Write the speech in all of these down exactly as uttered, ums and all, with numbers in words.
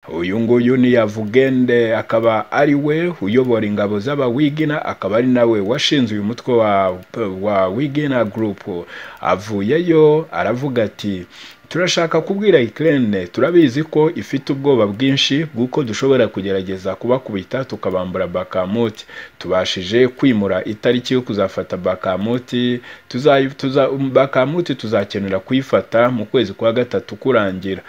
uyu nguyu ni Yavugende akaba ari we uyobora ingabo z'abawigina, akaba ari nawe washinze uyu mutwe wa, wa Wigina Group. Avuyeyo aravuga ati turashaka kubwira Ukraine, turabizi ko ifite ubwoba bwinshi bw'uko dushobora kugerageza kubakubita tukabambura Bakhmut. Tubashije kwimura itariki yo kuzafata Bakhmut, tuza, tuza Bakhmut tuzakenera kuyifata mu kwezi kwa gatatu kurangira.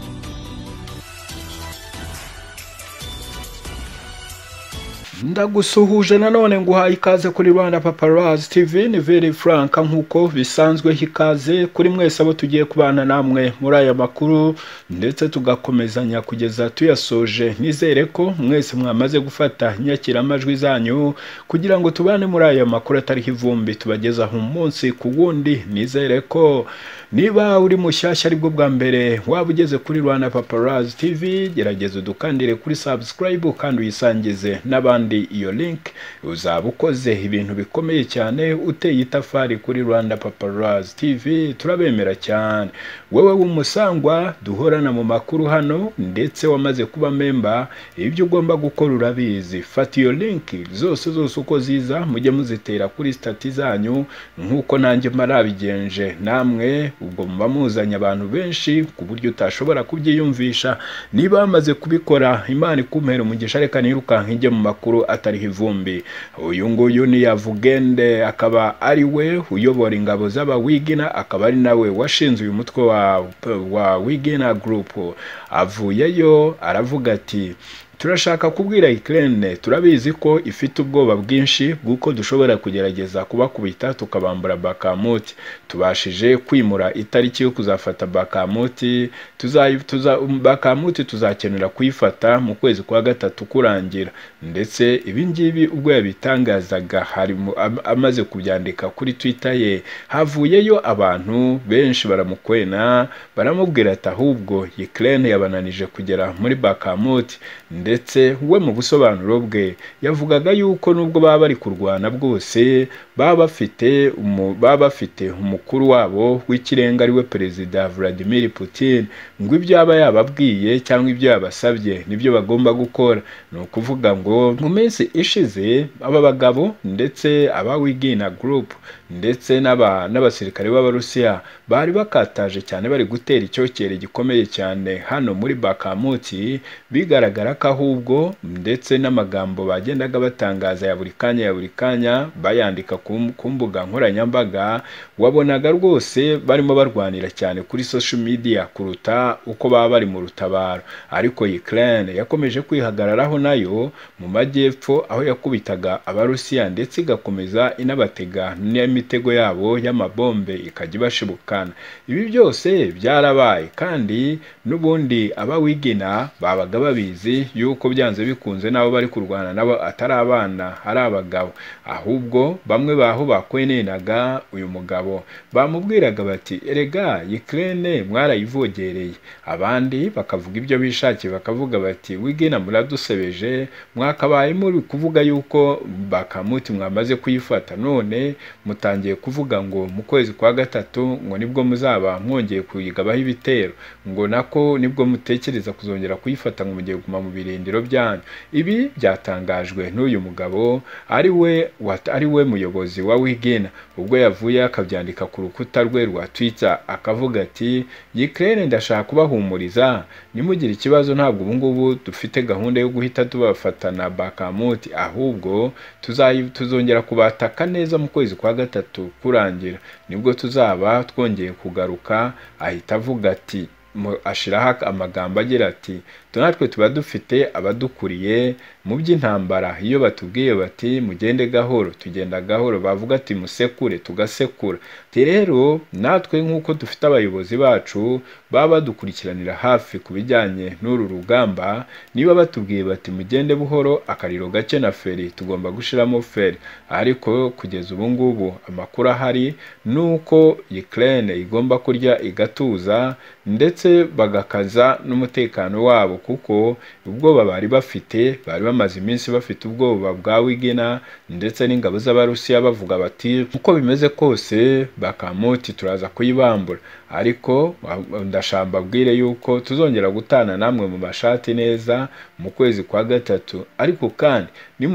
Ndagusuhuje nanone nguhaye ikaze kuri Rwanda Paparazzi T V. Ni very frank nkuko bisanzwe, hikaze kuri mwese abo tugiye kubana namwe muri aya makuru ndetse tugakomezanya kugeza tuyasoje. Nizere ko mwese mwamaze gufata inyakiramajwi zanyu kugira ngo tubane muri aya makuru atariho ivumbi tubagezaho umunsi ku wundi. Nizere ko niba uri mushyashya aribwo bwa mbere waba ugeze kuri Rwanda Paparazzi T V, gerageza udukandire kuri subscribe kandi uyisangize n'abandi. Iyo link uzaba ukoze ibintu bikomeye cyane, uteye itafari kuri Rwanda Paparazzi T V. Turabemera cyane. Wewe w'umusangwa duhorana mu makuru hano ndetse wamaze kuba member, ibyo ugomba gukora urabizi. Fata iyo link zose zose uko ziza mujye muzitera kuri stati zanyu nkuko nanjye marabigenje. Namwe ubwo muba muzanye abantu benshi ku buryo utashobora kubyiyumvisha. Niba bamaze kubikora, Imana ikumpera umugisha, reka nirukanka njye mu makuru atariho ivumbi. Uyu nguyu ni Yavugende akaba ari we uyobora ingabo z'abawigina, akaba ari nawe washinze uyu mutwe wa, wa Wigina Group. Avuyeyo aravuga ati turashaka kubwira Ukraine, turabizi ko ifite ubwoba bwinshi bw'uko dushobora kugerageza kubakubita tukabambura Bakhmut. Tubashije kwimura itariki yo kuzafata Bakhmut, tuza, tuza Bakhmut tuzakenera kuyifata mu kwezi kwa gatatu kurangira. Ndetse ibi ngibi ubwo yabitangazaga hari amaze kubyandika kuri Twitter ye, havuyeyo abantu benshi baramukwena, baramubwira ati ahubwo Ukraine yabananije kugera muri Bakhmut. Ndetse we mu busobanuro bwe yavugaga yuko nubwo baba bari kurwana bwose baba bafite baba bafite umukuru wabo w'ikirenga ari we Perezida Vladimir Putin, ngo ibyo aba yababwiye cyangwa ibyo yabasabye nibyo bagomba gukora. Ni ukuvuga ngo mu minsi ishize aba bagabo ndetse aba Wigina Group ndetse n'aba n'abasirikare b'Abarusiya bari bakataje cyane, bari gutera icyokere gikomeye cyane hano muri Bakhmut, bigaragara ko ahubwo ndetse n'amagambo bagendaga batangaza ya buri kanya ya buri kanya bayandika ku mbuga nkoranyambaga, wabonaga rwose barimo barwanira cyane kuri social media kuruta uko baba bari mu rutabaro. Ariko Ukraine yakomeje kwihagararaho nayo mu majyepfo, aho yakubitaga Abarusiya ndetse igakomeza inabatega n'imitego yabo y'amabombe ikajya ibashibukana. Ibi byose byarabaye kandi n'ubundi abawigina babaga babizi yuko byanze bikunze nabo bari kurwana nabo atari abana ari abagabo, ahubwo bamwe baho bakwenenaga uyu mugabo bamubwiraga bati erega Ukraine mwarayivogereye. Abandi bakavuga ibyo bishakiye, bakavuga bati Wigina muradusebeje, mwakabaye muri kuvuga yuko Bakhmut mwamaze kuyifata, none mutangiye kuvuga ngo mu kwezi kwa gatatu ngo nibwo muzaba mwongeye kuyigabaho ibitero, ngo nako nibwo mutekereza kuzongera kuyifata, ngo mugiye guma mu birindiro byanyu. Ibi byatangajwe n'uyu mugabo ari we ari we muyobozi wa Wigina, ubwo yavuye akabyandika ku rukuta rwe rwa Twitter akavuga ati Ukraine ndashaka kubahumuriza, nimugire ikibazo ntabwo ubu ngubu dufite gahunda yo guhita tubafatana Bakhmut, ahubwo tuzongera kubataka neza mu kwezi kwa gatatu kurangira, nibwo tuzaba twongeye kugaruka. Ahita avuga ati ashiraho amagambo agira ati natwe tuba dufite abadukuriye mu by'intambara, iyo batubwiye bati mugende gahoro tugenda gahoro, bavuga ati musekure tugasekura. Rero natwe nk'uko dufite abayobozi bacu baba badukurikiranira hafi ku bijyanye n'uru rugamba, niba batubwiye bati mugende buhoro akariro gake na feri, tugomba gushiramo feri. Ariko kugeza ubu ngubu amakuru ahari nuko Ukraine igomba kurya igatuza ndetse bagakaza n'umutekano wabo, kuko ubwoba bari bafite bari bamaze iminsi bafite ubwoba bwa Wigina ndetse n'ingabo z'Abarusiya bavuga bati uko bimeze kose Bakhmut turaza kuyibambura. Ariko ndashamba abwire yuko tuzongera gutana namwe mu mashati neza mu kwezi kwa gatatu, ariko kandi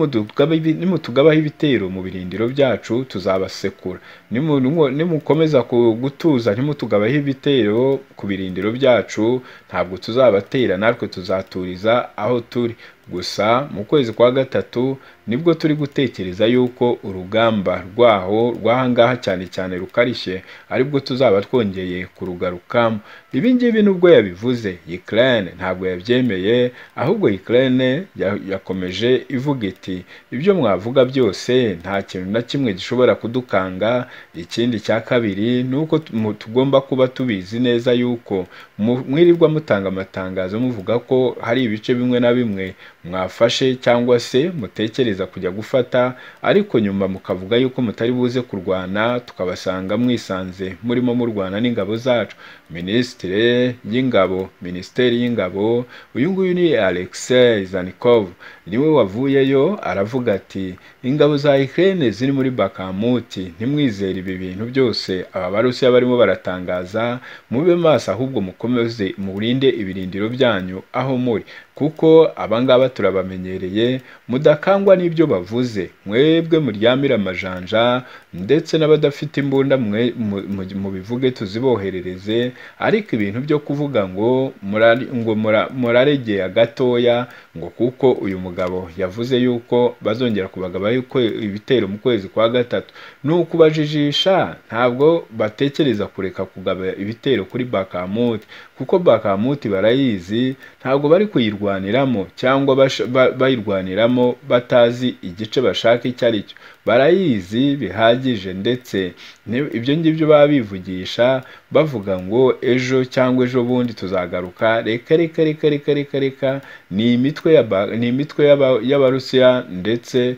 nimutugabaho ibitero mu birindiro byacu tuzabasekura, nimukomeza gutuza ntimutugabaho ibitero ku birindiro byacu ntabwo tuzabatera, natwe tuzaturiza aho turi. Gusa mu kwezi kwa gatatu nibwo turi gutekereza yuko urugamba rwaho rw'ahangaha cyane cyane rukarishye aribwo tuzaba twongeye kurugarukamo. Ibi ngibi nubwo yabivuze Ukraine ntabwo yabyemeye, ahubwo Ukraine yakomeje ivuga iti ibyo mwavuga byose nta kintu na kimwe gishobora kudukanga. Ikindi cya kabiri nuko tugomba kuba tubizi neza yuko mwirirwa mutanga amatangazo muvuga ko hari ibice bimwe na bimwe mwafashe cyangwa se mutekereza kujya gufata, ariko nyuma mukavuga yuko mutari buze kurwana tukabasanga mwisanze murimo murwana n'ingabo zacu. Minisitiri y'ingabo Minisiteri y'ingabo uyu nguyu ni Alexei Zanikov niwe wavuyeyo aravuga ati ingabo za Ukraine ziri muri Bakhmut, ntimwizere ibi bintu byose aba Barusiya barimo baratangaza, mube maso ahubwo mukomeze murinde ibirindiro byanyu aho muri, kuko abangaba turabamenyereye mudakangwa n'ibyo bavuze, mwebwe muryamira amajanja ndetse n'abadafite imbunda mwe mu bivuge tuziboherereze, ariko ibintu byo kuvuga ngo ngo muraregeye gatoya ngo kuko uyu mugabo yavuze yuko bazongera kubagabaho ibitero mu kwezi kwa gatatu ni ukubajijisha. Ntabwo batekereza kureka kugaba ibitero kuri Bakhmut, kuko Bakhmut barayizi, ntabwo bari kuyirwaniramo cyangwa bayirwaniramo batazi igice bashaka icyo ari cyo, barayizi bihagije. Ndetse ibyo ngibyo baba bivugisha bavuga ngo ejo cyangwa ejo bundi tuzagaruka, reka reka reka reka reka reka ni imitwe ni imitwe y'Abarusiya ndetse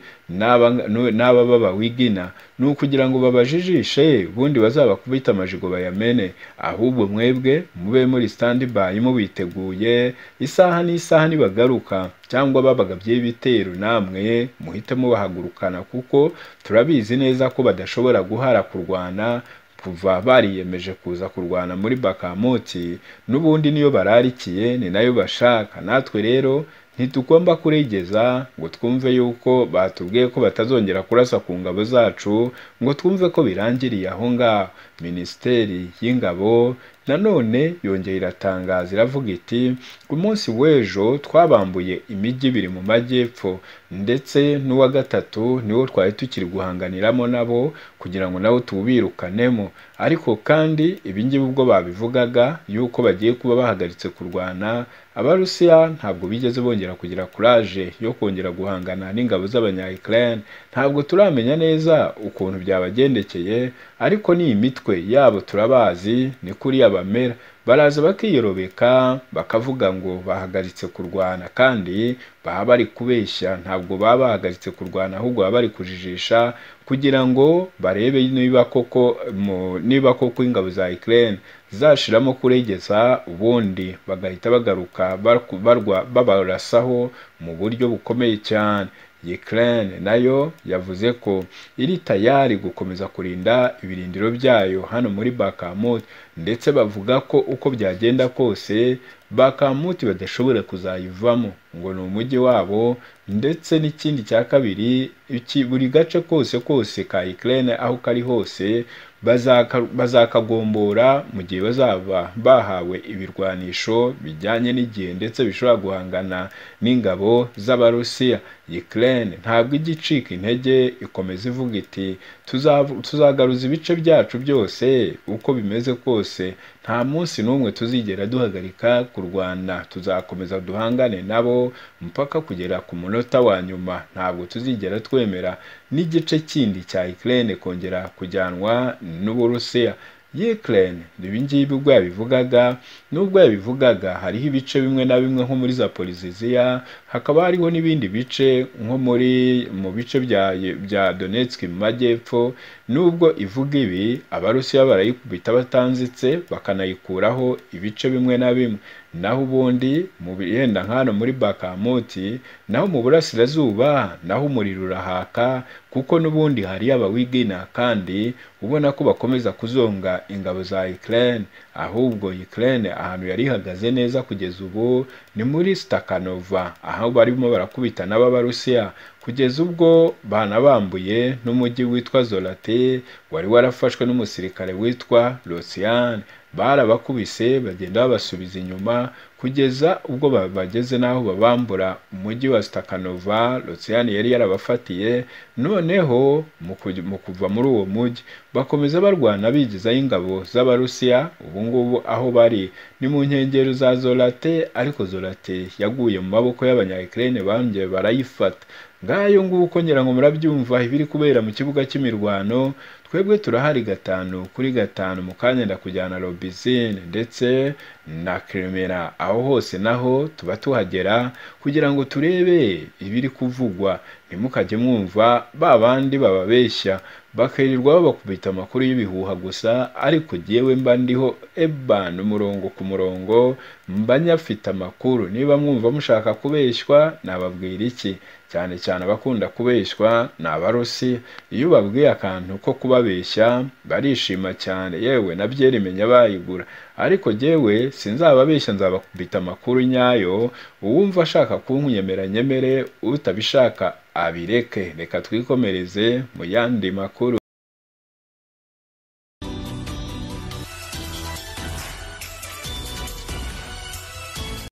n'aba b'Abawigina, ni ukugira ngo babajijishe ubundi bazabakubita amajigo bayamene. Ahubwo mwebwe mube muri standby mubiteguye, isaha n'isaha nibagaruka cyangwa babagabye ibitero namwe muhite mubahagurukana, kuko turabizi neza ko badashobora guhara kurwana kuva bariyemeje kuza kurwana muri Bakhmut, n'ubundi niyo bararikiye ni nayo bashaka. Natwe rero ntitugomba kuregeza ngo twumve yuko batubwiye ko batazongera kurasa ku ngabo zacu ngo twumve ko birangiriye aho ngaho. Minisiteri y'ingabo nanone yongeye iratangaza iravuga iti ku munsi w'ejo twabambuye imijyi ibiri mu majyepfo, ndetse n'uwa gatatu niwo twari tukiri guhanganiramo nabo kugira ngo nabo tubirukanemo. Ariko kandi ibi ngibi ubwo babivugaga yuko bagiye kuba bahagaritse kurwana, Abarusiya ntabwo bigeze bongera kugira courage yo kongera guhangana n'ingabo z'abanya-Ukraine. Ntabwo turamenya neza ukuntu byabagendekeye, ariko ni imitwe yabo turabazi ni kuri abamera, baraza bakiyorobeka bakavuga ngo bahagaritse kurwana, kandi baba bari kubeshya. Ntabwo baba bahagaritse kurwana, ahubwo baba bari kujijisha kugira ngo barebe niba koko niba koko ingabo za Ukraine zashiramo kuregeza, ubundi bagahita bagaruka babarasaho mu buryo bukomeye cyane. Ukraine nayo yavuze ko iri tayari gukomeza kurinda ibirindiro byayo hano muri Bakhmut, ndetse bavuga ko uko byagenda kose Bakhmut badashobora kuzayivamo, ngo ni umujyi wabo. Ndetse n'ikindi cya kabiri, buri gace kose kose ka Ukraine aho kari hose bazakagombora mu gihe bazaba bahawe ibirwanisho bijyanye n'igihe ndetse bishobora guhangana n'ingabo z'Abarusiya. Ukraine ntabwo igicika intege, ikomeza ivuga iti tuzagaruza ibice byacu byose uko bimeze kose, nta munsi n'umwe tuzigera duhagarika kurwana, tuzakomeza duhangane nabo mpaka kugera ku munota wa nyuma. Ntabwo tuzigera twemera n'igice kindi cya Ukraine kongera kujyanwa n'Uburusiya. Ukraine ibi ngibi ubwo yabivugaga n'ubwo yabivugaga hariho ibice bimwe na bimwe nko muri Zaporizhzhia, hakaba hariho n'ibindi bice nko muri mu bice bya bya Donetsk mu majyepfo. Nubwo ivuga ibi, Abarusiya barayikubita batanzitse bakanayikuraho ibice bimwe na bimwe. Naho ubundi mu bihenda nkano muri Bakhmut, naho mu burasirazuba naho umuriro urahaka, kuko n'ubundi hari Abawigina kandi ubona ko bakomeza kuzonga ingabo za Ukraine. ahubwo Ukraine ahantu yari ihagaze neza kugeza ubu ni muri Stakhanova, aho barimo barakubita n'Abarusiya kugeza ubwo banabambuye n'umujyi witwa Zolote wari warafashwe n'umusirikare witwa Rosian. Barabakubise bagenda babasubiza inyuma kugeza ubwo bageze n'aho babambura umujyi wa Stakhanova Rosian yari yarabafatiye. Noneho mu kuva muri uwo mujyi bakomeza barwana bigizayo ingabo z'Abarusiya. Ubu ngubu aho bari ni mu nkengero za Zolote, ariko Zolote yaguye mu maboko y'Abanya-Ukraine bongeye barayifata. Ngayo nguko ngira ngo murabyumva ibiri kubera mu kibuga cy'imirwano. Twebwe turahari gatanu kuri gatanu, mu kanya ndakujyana Lobizine ndetse na Kremera, aho hose naho tuba tuhagera kugira ngo turebe ibiri kuvugwa. Ntimukajye mwumva ba bandi bababeshya bakirirwa babakubita amakuru y'ibihuha gusa, ariko jyewe mba ndiho eban umurongo ku murongo, mba nyafite amakuru. Niba mwumva mushaka kubeshywa nababwira iki? Cyane cyane abakunda kubeshywa ni Abarusiya. Iyo ubabwiye akantu ko kubabeshya barishima cyane, yewe na byeri menya bayigura. Ariko jyewe sinzababeshya, nzabakubita amakuru nyayo. Uwumva ashaka kunyemera nyemere, utabishaka abireke. Reka twikomereze mu yandi makuru.